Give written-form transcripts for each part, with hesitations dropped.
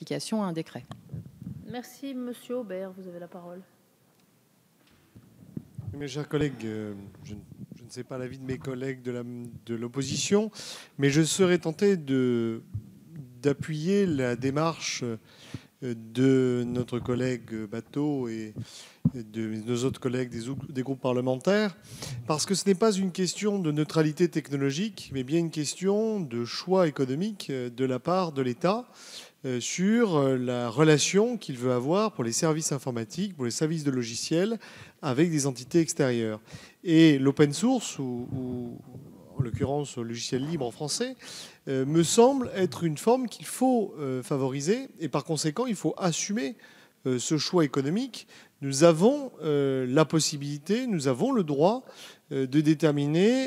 à un décret. Merci, Monsieur Aubert, vous avez la parole. Mes chers collègues, je ne sais pas l'avis de mes collègues de l'opposition, mais je serais tenté d'appuyer la démarche de notre collègue Bateau et de nos autres collègues des groupes parlementaires, parce que ce n'est pas une question de neutralité technologique, mais bien une question de choix économique de la part de l'État sur la relation qu'il veut avoir pour les services informatiques, pour les services de logiciels avec des entités extérieures. Et l'open source, ou en l'occurrence le logiciel libre en français, me semble être une forme qu'il faut favoriser, et par conséquent il faut assumer ce choix économique. Nous avons la possibilité, nous avons le droit de déterminer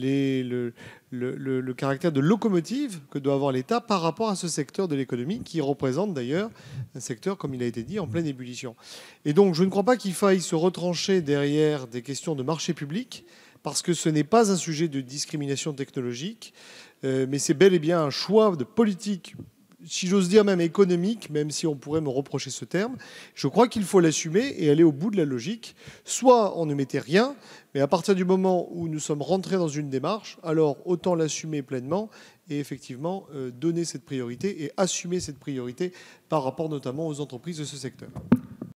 le caractère de locomotive que doit avoir l'État par rapport à ce secteur de l'économie qui représente d'ailleurs un secteur, comme il a été dit, en pleine ébullition. Et donc je ne crois pas qu'il faille se retrancher derrière des questions de marché public, parce que ce n'est pas un sujet de discrimination technologique, mais c'est bel et bien un choix de politique, si j'ose dire même économique, même si on pourrait me reprocher ce terme. Je crois qu'il faut l'assumer et aller au bout de la logique. Soit on ne mettait rien, mais à partir du moment où nous sommes rentrés dans une démarche, alors autant l'assumer pleinement et effectivement donner cette priorité et assumer cette priorité par rapport notamment aux entreprises de ce secteur.